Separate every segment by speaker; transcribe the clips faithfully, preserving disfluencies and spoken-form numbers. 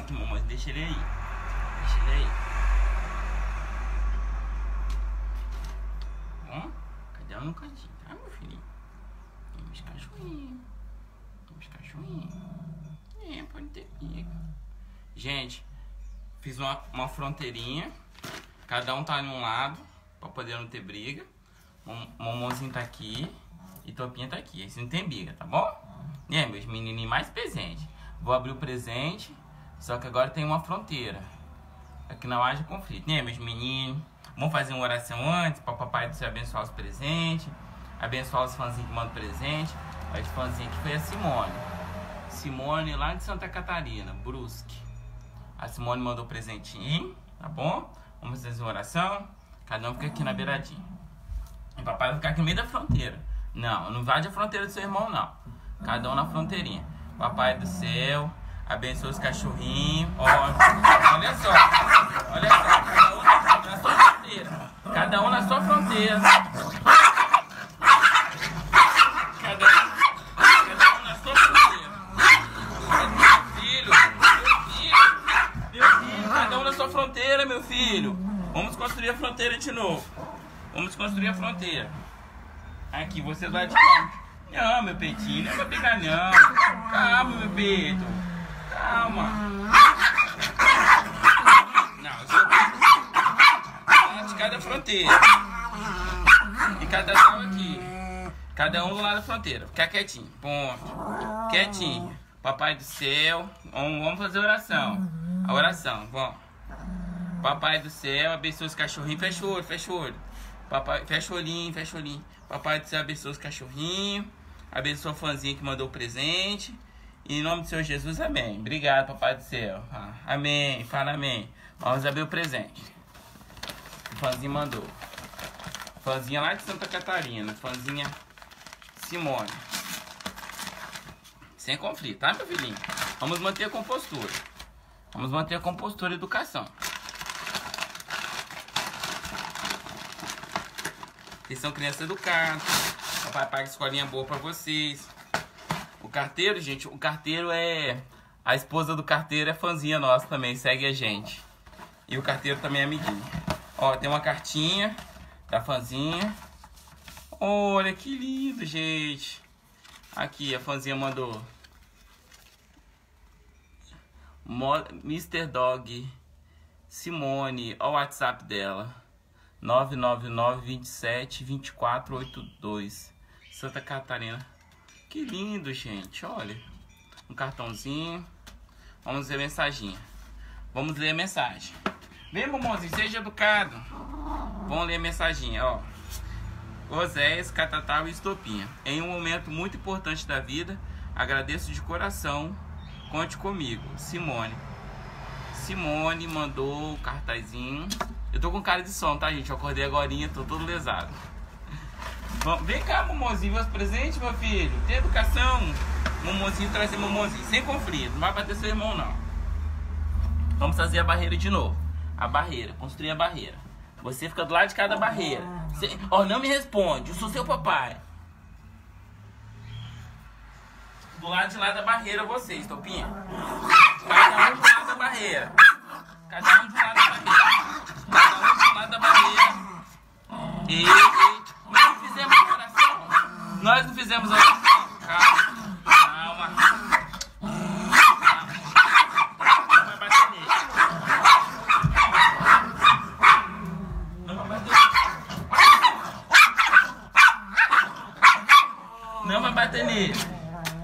Speaker 1: aqui, mamãe. Deixa ele aí. Deixa ele aí. Bom, cada um no cantinho, tá, meu filhinho? Temos cachorrinho. Temos cachorrinho. É, pode ter briga. Gente, fiz uma, uma fronteirinha. Cada um tá em um lado, pra poder não ter briga. O Momonzinho tá aqui e Topinha tá aqui. Esse não tem briga, tá bom? E aí, meus menininhos mais presentes. Vou abrir o presente, só que agora tem uma fronteira. Aqui não haja conflito. E aí, meus meninos? Vamos fazer uma oração antes, para o Papai do Céu abençoar os presentes. Abençoar os fãzinhos que mandam presente. Mas o fãzinho aqui foi a Simone. Simone lá de Santa Catarina, Brusque. A Simone mandou presentinho, tá bom? Vamos fazer uma oração. Cada um fica aqui na beiradinha. O papai vai ficar aqui no meio da fronteira. Não, não invade a fronteira do seu irmão, não. Cada um na fronteirinha. Papai do Céu, abençoa os cachorrinhos. Olha, olha só. Olha só, cada um na sua fronteira. Cada um na sua fronteira. Cada um, cada um na sua fronteira. Meu filho, meu filho, meu filho, cada um na sua fronteira, meu filho. Vamos construir a fronteira de novo. Vamos construir a fronteira. Aqui, você vai de cá. Não, meu peitinho, não é pra pegar não. Calma, meu peito. Calma. Não, eu sou de cada fronteira. E cada um aqui. Cada um do lado da fronteira. Ficar quietinho. Ponto. Quietinho. Papai do Céu. Vamos, vamos fazer a oração. A oração, vamos. Papai do Céu, abençoa os cachorrinhos. Fecha o olho, fecha o olho. Papai, fecha o olhinho, fecha o olhinho. Papai do Céu, abençoa os cachorrinhos. Abençoa o fãzinho que mandou o presente. E em nome do Senhor Jesus, amém. Obrigado, Papai do Céu. Ah, amém. Fala amém. Vamos abrir o presente. O fãzinho mandou. Fãzinha lá de Santa Catarina. Fãzinha Simone. Sem conflito, tá, meu filhinho? Vamos manter a compostura. Vamos manter a compostura e educação. Vocês são crianças educadas. Papai paga escolinha boa pra vocês. O carteiro, gente, o carteiro é... A esposa do carteiro é fãzinha nossa também, segue a gente. E o carteiro também é amiguinho. Ó, tem uma cartinha da fãzinha. Olha que lindo, gente. Aqui, a fãzinha mandou. mister Dog Simone, ó o WhatsApp dela. nove nove nove, dois sete, dois quatro oito dois. Santa Catarina. Que lindo, gente. Olha. Um cartãozinho. Vamos ler a mensagem. Vamos ler a mensagem. Vem, mamãozinho, seja educado. Vamos ler a mensagem, ó. Oséias, Catatal e Estopinha. Em um momento muito importante da vida, agradeço de coração. Conte comigo. Simone. Simone mandou o cartazinho. Eu tô com cara de sono, tá, gente? Eu acordei agorinha, tô todo lesado. Bom, vem cá, mamãozinho, meus presentes, meu filho. Tem educação. Mamãozinho, trazer mamãozinho. Sem conflito. Não vai bater seu irmão, não. Vamos fazer a barreira de novo. A barreira. Construir a barreira. Você fica do lado de cada barreira. Você... Ó, não me responde. Eu sou seu papai. Do lado de lá da barreira, vocês, Topinha. Cada um do lado da barreira. Cada um do lado da barreira. Cada um do lado da barreira. E, e nós não fizemos a oração. Nós não fizemos a oração. Calma. Calma. Não vai bater nele. Não vai bater nele. Não vai bater nele.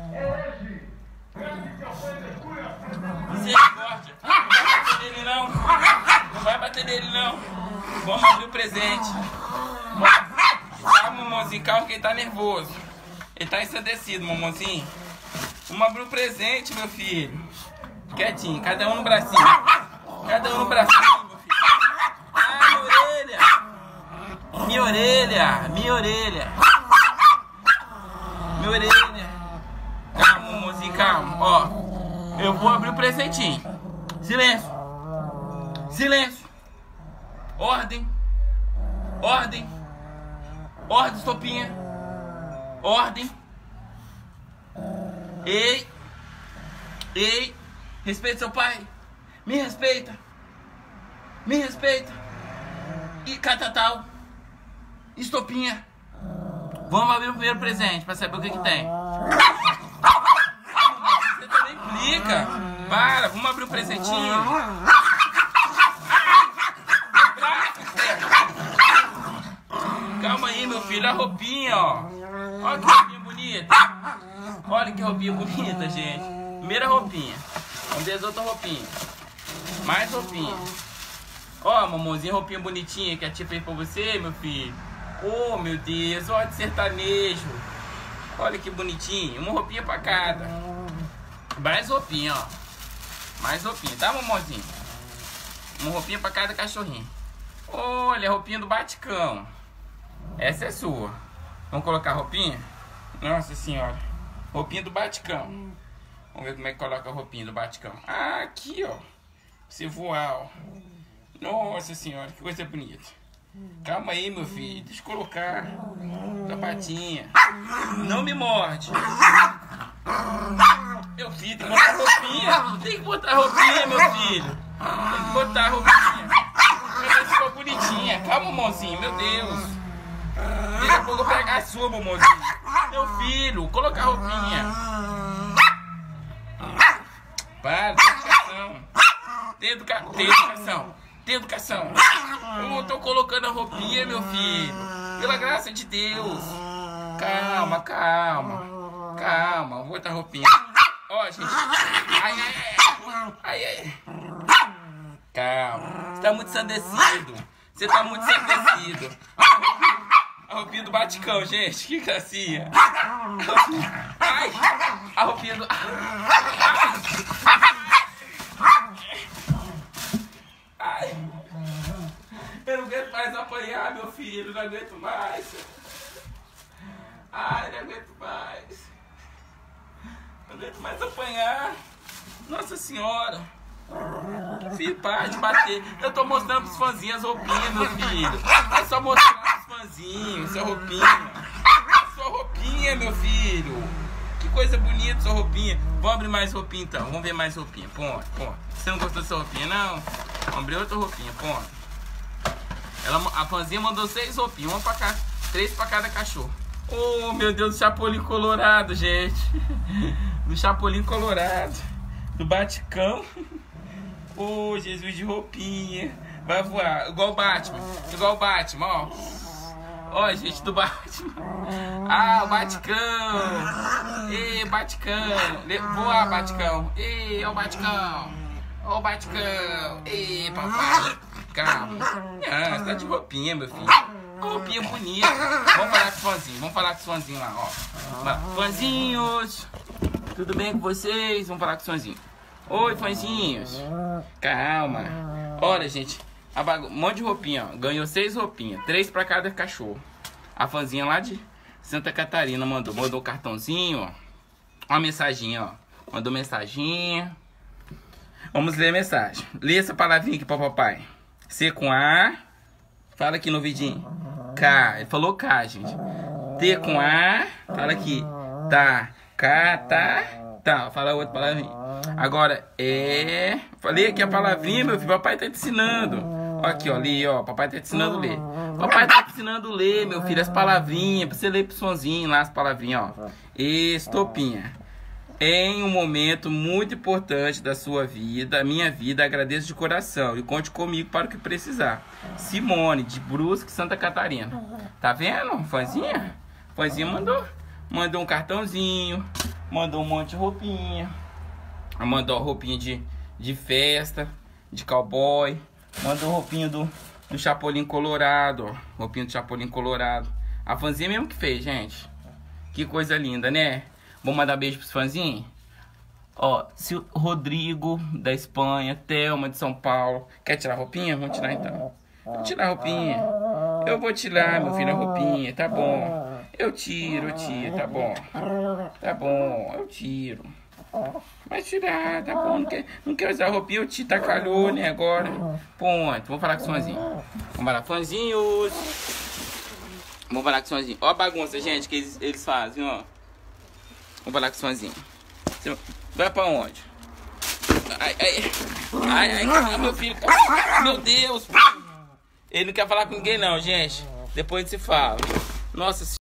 Speaker 1: Misericórdia. Não vai bater nele, não. Não vai bater nele, não. Vamos abrir o presente. Calma, mamãozinho. Calma que ele tá nervoso. Ele tá ensandecido, mamãozinho. Vamos abrir o presente, meu filho. Quietinho. Cada um no bracinho. Cada um no bracinho, meu filho. Ah, minha orelha. Minha orelha. Minha orelha. Minha orelha. Calma, mamãozinho. Calma. Ó. Eu vou abrir o presentinho. Silêncio. Silêncio. Ordem. Ordem. Ordem, Estopinha. Ordem. Ei. Ei. Respeite seu pai. Me respeita. Me respeita. E Catatal. Estopinha. Vamos abrir o primeiro presente pra saber o que que tem. Você também implica. Para, vamos abrir o presentinho. Calma aí, meu filho. A roupinha, ó. Olha que roupinha bonita. Olha que roupinha bonita, gente. Primeira roupinha. Vamos ver as outras roupinhas. Mais roupinha. Ó, mamãozinha, roupinha bonitinha que a tia fez pra você, meu filho. Oh, meu Deus. Olha de sertanejo. Olha que bonitinho. Uma roupinha pra cada. Mais roupinha, ó. Mais roupinha, tá, mamãozinha? Uma roupinha pra cada cachorrinho. Olha, a roupinha do Baticão. Essa é sua. Vamos colocar a roupinha? Nossa senhora. Roupinha do Baticão. Vamos ver como é que coloca a roupinha do Baticão. Ah, aqui, ó. Você voar, ó. Nossa senhora, que coisa bonita. Calma aí, meu filho. Deixa eu colocar. Sapatinha. Não me morde. Meu filho, tem que botar roupinha. Tem que botar roupinha, meu filho. Tem que botar roupinha. Meu Deus, ficou bonitinha. Calma, mãozinho, meu Deus. Daqui a pouco eu vou pegar a sua, mãozinho. Meu filho, colocar roupinha. Para, tem educação. Tem, educa... tem educação. Tem educação. Eu tô colocando a roupinha, meu filho. Pela graça de Deus. Calma, calma. Calma, vou botar a roupinha. Ó, gente. Ai, ai, ai. Ai, ai. Calma. Você tá muito ensandecido. Você tá muito ensandecido. A roupinha do Baticão, gente. Que gracinha. Ai. A roupinha do... Ai. Eu não aguento mais apanhar, meu filho. Não aguento mais. Ai, não aguento mais. Não aguento mais apanhar. Nossa senhora. Filho, para de bater. Eu tô mostrando pros fãzinhos as roupinhas, meu filho. É só mostrar pros fãzinhos, sua roupinha. Sua roupinha, meu filho. Que coisa bonita, sua roupinha. Vamos abrir mais roupinha, então. Vamos ver mais roupinha. Ponto, ponto. Você não gostou dessa roupinha, não? Vamos abrir outra roupinha, ponto. Ela, a fãzinha mandou seis roupinhas. Uma pra cá, três pra cada cachorro. Oh, meu Deus, do Chapolin Colorado, gente. Do Chapolin Colorado. Do Baticão. Oh, Jesus, de roupinha. Vai voar, igual o Batman. Igual o Batman, ó. Ó, gente, do Batman. Ah, o Baticão. Ei, Baticão. Voar, Baticão. Ei, ó o Baticão. Ó o Baticão. Ei, papai. Calma. Ah, você tá de roupinha, meu filho. Roupinha bonita. Vamos falar com os fãzinhos. Vamos falar com os fãzinhos lá, ó. Fãzinhos. Tudo bem com vocês? Vamos falar com os fãzinhos. Oi, fãzinhos. Calma. Olha, gente. A bagu... Um monte de roupinha, ó. Ganhou seis roupinhas. Três pra cada cachorro. A fãzinha lá de Santa Catarina mandou. Mandou um cartãozinho, ó. Uma mensaginha, ó. Mandou mensaginha. Vamos ler a mensagem. Lê essa palavrinha aqui pra papai. C com A. Fala aqui no vidinho. K. Ele falou K, gente. T com A. Fala aqui. Tá. K, tá. Tá. Fala outra palavrinha. Agora, é... Falei aqui a palavrinha, meu filho. Papai tá te ensinando. Ó aqui, ó. Lê, ó. Papai tá te ensinando a ler. Papai tá te ensinando a ler, meu filho. As palavrinhas. Pra você ler pro sonzinho lá, as palavrinhas, ó. Estopinha. Em um momento muito importante da sua vida, minha vida, agradeço de coração. E conte comigo para o que precisar. Simone, de Brusque, Santa Catarina. Tá vendo? Fãzinha? Fãzinha mandou. Mandou um cartãozinho. Mandou um monte de roupinha. Mandou roupinha de, de festa, de cowboy. Mandou roupinha do, do Chapolin Colorado, ó. Roupinha do Chapolin Colorado. A fãzinha mesmo que fez, gente. Que coisa linda, né? Vamos mandar beijo pros fãzinhos? Ó, se o Rodrigo da Espanha, Thelma de São Paulo. Quer tirar a roupinha? Vamos tirar então. Vou tirar a roupinha. Eu vou tirar, meu filho, a roupinha. Tá bom. Eu tiro, eu tiro, tá bom. Tá bom, eu tiro. Vai tirar, tá bom. Não quer, não quer usar a roupinha, eu te tá calor, né, agora. Ponto. Vamos falar com os fãzinhos. Vamos falar com os fãzinhos. Vamos falar com os fãzinhos. Ó a bagunça, gente, que eles, eles fazem, ó. Vamos falar com os fãzinhos. Vai pra onde? Ai, Ai, ai. Ai, ai, cadê meu filho? Cadê? Meu Deus. Ele não quer falar com ninguém não, gente. Depois a gente se fala. Nossa senhora.